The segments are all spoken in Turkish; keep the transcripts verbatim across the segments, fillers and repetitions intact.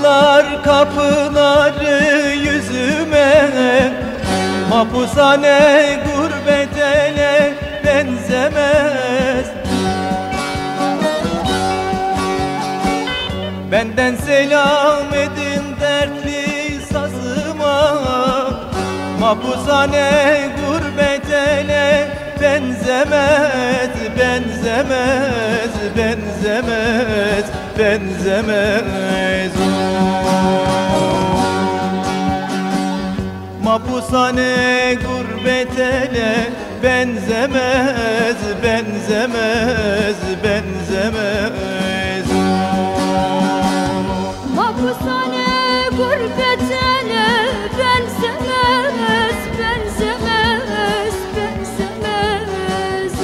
Açtılar kapıları yüzüme, mahpushane gurbet ele benzemez. Benden selam edin dertli sazıma, mahpushane gurbet ele benzemez, benzemez, benzemez, benzemez. Mahpushane gurbet ele benzemez, benzemez, benzemez. Mahpushane gurbet ele benzemez, benzemez, benzemez.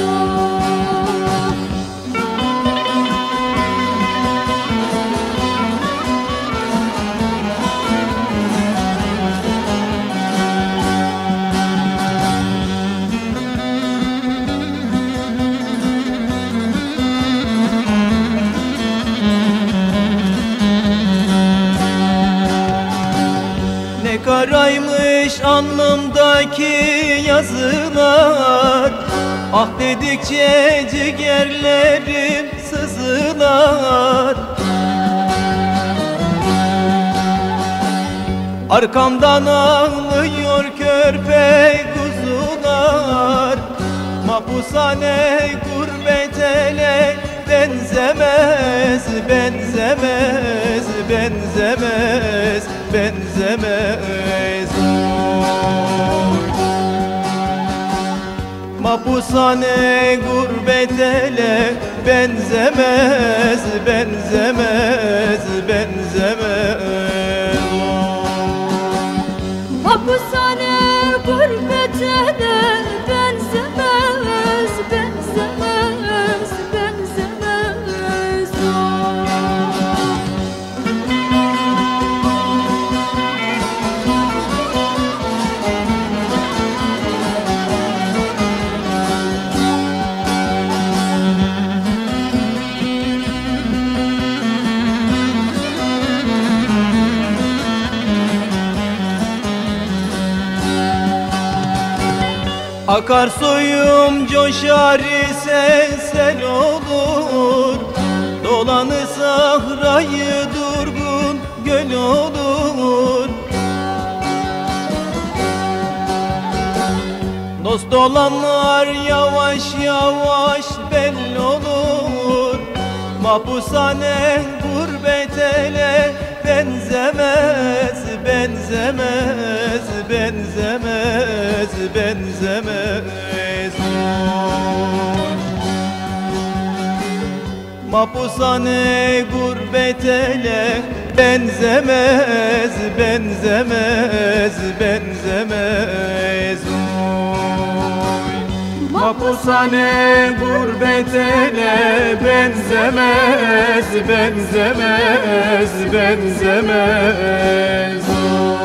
Ne karaymış alnımdaki yazılar, ah dedikçe ciğerlerim sızılar. Arkamdan ağlıyor körpe kuzular, mahpushane gurbet ele benzemez, benzemez, benzemez, benzemez. Mahpushane gurbet ele benzemez, benzemez, benzemez. Mahpushane gurbet ele benzemez, benzemez, benzemez. Akar suyum coşar ise sel olur, dolanı sahrayı durgun göl olur. Dost olanlar yavaş yavaş belli olur, mahpushane gurbet ele benzemez, benzemez, benzemez, benzemez. Mahpushane gurbet ele benzemez, benzemez, benzemez. Mahpushane gurbet ele benzemez, benzemez, benzemez.